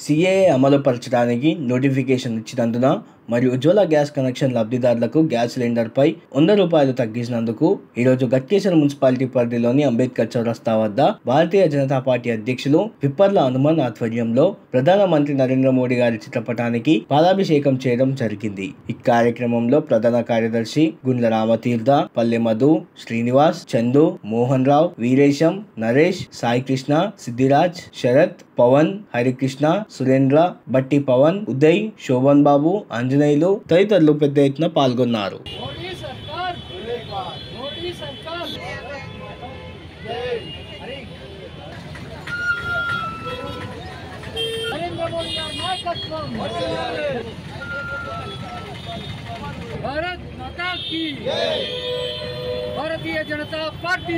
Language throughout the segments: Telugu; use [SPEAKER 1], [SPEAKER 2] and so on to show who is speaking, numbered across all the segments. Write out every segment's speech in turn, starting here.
[SPEAKER 1] సిఏఏ అమలుపరచడానికి నోటిఫికేషన్ ఇచ్చినందున మరియు ఉజ్వల గ్యాస్ కనెక్షన్ లబ్ధిదారులకు గ్యాస్ సిలిండర్పై ₹100 తగ్గించినందుకు ఈరోజు గట్కేసర్ మున్సిపాలిటీ పరిధిలోని అంబేద్కర్ చౌరస్తా వద్ద భారతీయ జనతా పార్టీ అధ్యక్షులు పిప్పర్ల హనుమాన్ ఆధ్వర్యంలో ప్రధానమంత్రి నరేంద్ర మోడీ గారి చిత్రపటానికి పాలాభిషేకం చేయడం జరిగింది. ఈ కార్యక్రమంలో ప్రధాన కార్యదర్శి గుండ్ల రామతీర్థ, పల్లె మధు, శ్రీనివాస్, చందు, మోహన్ రావు, వీరేశం, నరేష్, సాయి కృష్ణ, సిద్ధిరాజ్, శరత్, పవన్, హరికృష్ణ, సురేంద్ర, బట్టి పవన్, ఉదయ్, శోభన్ బాబు, ఆంజనేయులు తదితరులు పెద్ద ఎత్తున పాల్గొన్నారు.
[SPEAKER 2] भारत माता की भारतीय जनता पार्टी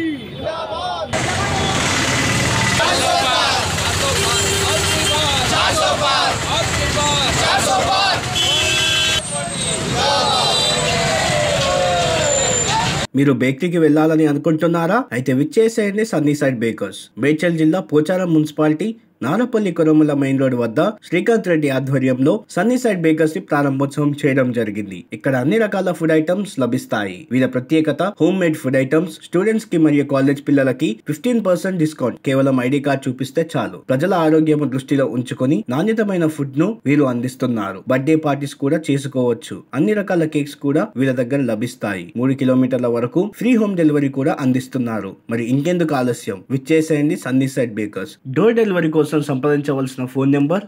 [SPEAKER 1] మీరు బేకరీకి వెళ్లాలని అనుకుంటున్నారా? అయితే విచ్చేసేయండి సన్నీ సైడ్ బేకర్స్. మేడ్చల్ జిల్లా Pocharam municipality Narapalli Koramula main road వద్ద శ్రీకాంత్ రెడ్డి ఆధ్వర్యంలో సన్నీ సైడ్ బేకర్స్ ని ప్రారంభోత్సవం చేయడం జరిగింది. ఇక్కడ అన్ని రకాల ఫుడ్ ఐటమ్స్ లభిస్తాయి. వీళ్ళ ప్రత్యేకత home made food items, students కి మరియు కాలేజ్ పిల్లలకి 15% డిస్కౌంట్. కేవలం ఐడి కార్డ్ చూపిస్తే చాలు. ప్రజల ఆరోగ్యం దృష్టిలో ఉంచుకొని నాణ్యతమైన ఫుడ్ ను వీరు అందిస్తున్నారు. బర్త్డే పార్టీస్ కూడా చేసుకోవచ్చు. అన్ని రకాల కేక్స్ కూడా వీళ్ళ దగ్గర లభిస్తాయి. 3 కిలోమీటర్ల వరకు ఫ్రీ హోమ్ డెలివరీ కూడా అందిస్తున్నారు. మరి ఇంకెందుకు ఆలస్యం, విచ్చేసేయండి sunny side bakers. Door delivery కోసం సంప్రదించవలసిన ఫోన్ నెంబర్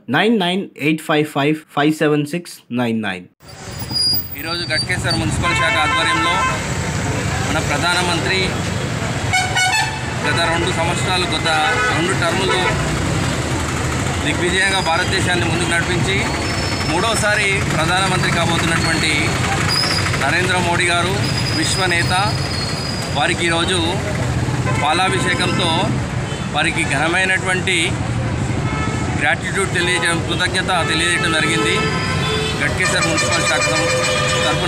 [SPEAKER 1] 9985557699.
[SPEAKER 3] ఈరోజు గట్కేసర్ మున్సిపల్ శాఖ ఆధ్వర్యంలో మన ప్రధానమంత్రి గత 2 సంవత్సరాలు గత 2 టర్ములు దిగ్విజయంగా భారతదేశాన్ని ముందుకు నడిపించి 3వసారి ప్రధానమంత్రి కాబోతున్నటువంటి నరేంద్ర మోడీ గారు విశ్వనేత, వారికి ఈరోజు పాలాభిషేకంతో వారికి ఘనమైనటువంటి గ్రాటిట్యూడ్ తెలియజేయడం, కృతజ్ఞత తెలియజేయడం జరిగింది. గట్కేసర్ మున్సిపల్ శాఖ తరఫున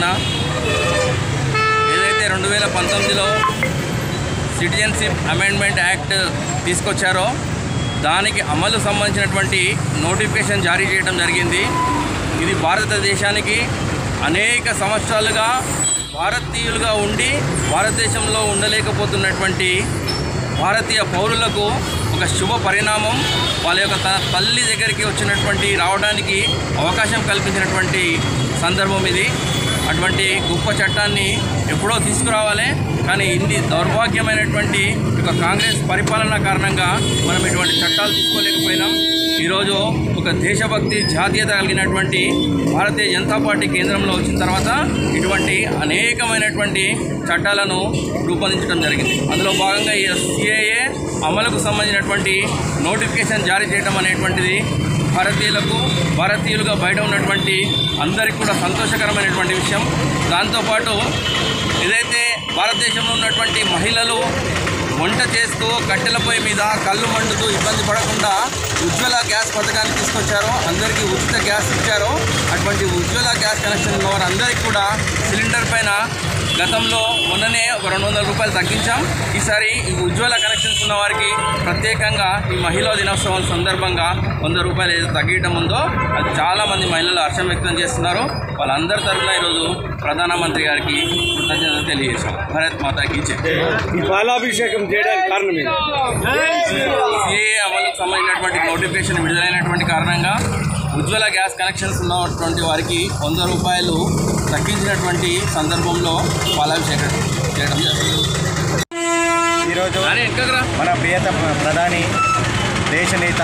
[SPEAKER 3] ఏదైతే 2019లో సిటిజన్షిప్ అమెండ్మెంట్ యాక్ట్ తీసుకొచ్చారో దానికి అమలు సంబంధించినటువంటి నోటిఫికేషన్ జారీ చేయడం జరిగింది. ఇది భారతదేశానికి అనేక సంవత్సరాలుగా భారతీయులుగా ఉండి భారతదేశంలో ఉండలేకపోతున్నటువంటి భారతీయ పౌరులకు ఒక శుభ పరిణామం. వాళ్ళ యొక్క తల్లి దగ్గరికి రావడానికి అవకాశం కల్పించినటువంటి సందర్భం ఇది. అటువంటి గొప్ప చట్టాన్ని ఎప్పుడో తీసుకురావాలి, కానీ ఇన్ని దౌర్భాగ్యమైనటువంటి ఒక కాంగ్రెస్ పరిపాలన కారణంగా మనం ఇటువంటి చట్టాలు తీసుకోలేకపోయినాం. ఈరోజు ఒక దేశభక్తి, జాతీయత కలిగినటువంటి భారతీయ జనతా పార్టీ కేంద్రంలో వచ్చిన తర్వాత ఇటువంటి అనేకమైనటువంటి చట్టాలను రూపొందించడం జరిగింది. అందులో భాగంగా ఈ సిఏఏ అమలుకు సంబంధించినటువంటి నోటిఫికేషన్ జారీ చేయడం అనేటువంటిది భారతీయులుగా బయట ఉన్నటువంటి అందరికీ కూడా సంతోషకరమైనటువంటి విషయం. దాంతోపాటు ఏదైతే భారతదేశంలో ఉన్నటువంటి మహిళలు వంట చేస్తూ కట్టెల పొయ్యి మీద కళ్ళు మండుతూ ఇబ్బంది పడకుండా ఉజ్వల గ్యాస్ పథకాన్ని తీసుకొచ్చారో, అందరికీ ఉచిత గ్యాస్ ఇచ్చారో, అటువంటి ఉజ్వల గ్యాస్ కనెక్షన్ ఉన్న వారందరికీ కూడా సిలిండర్ పైన గతంలో మొన్ననే ఒక ₹200 తగ్గించాం. ఈసారి ఈ ఉజ్వల కనెక్షన్స్ ఉన్న వారికి ప్రత్యేకంగా ఈ మహిళా దినోత్సవం సందర్భంగా ₹100 ఏదో తగ్గించడం ఉందో అది చాలామంది మహిళలు హర్షం వ్యక్తం చేస్తున్నారు. వాళ్ళందరి తరఫున ఈరోజు ప్రధానమంత్రి గారికి కృతజ్ఞతలు తెలియజేశాం. భారత్ మాతాకి జై.
[SPEAKER 4] ఈ పాలాభిషేకం చేయడానికి కారణం
[SPEAKER 3] సిఏఏ అమలుకు సంబంధించినటువంటి నోటిఫికేషన్ విడుదలైనటువంటి కారణంగా ఉజ్వల గ్యాస్ కనెక్షన్స్ ఉన్నటువంటి వారికి ₹100 తగ్గించినటువంటి సందర్భంలో పాలాభిషేకం చేయడం జరిగింది.
[SPEAKER 4] ఈరోజు మన ప్రియతమ ప్రధాని, దేశ నేత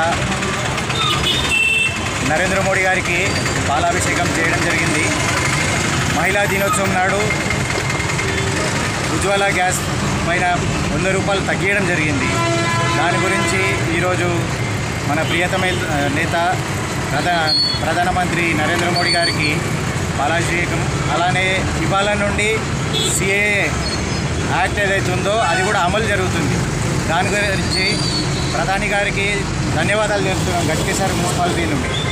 [SPEAKER 4] నరేంద్ర మోడీ గారికి పాలాభిషేకం చేయడం జరిగింది. మహిళా దినోత్సవం నాడు ఉజ్వల గ్యాస్ పైన ₹100 తగ్గించడం జరిగింది. దాని గురించి ఈరోజు మన ప్రియతమ నేత ప్రధానమంత్రి నరేంద్ర మోడీ గారికి పాలాభిషేకం, అలానే ఇవాళ నుండి సిఏఏ యాక్ట్ ఏదైతే ఉందో అది కూడా అమలు జరుగుతుంది. దాని గురించి ప్రధాని గారికి ధన్యవాదాలు చెప్తున్నాం గట్కేసర్ మున్సిపాలిటీ నుండి.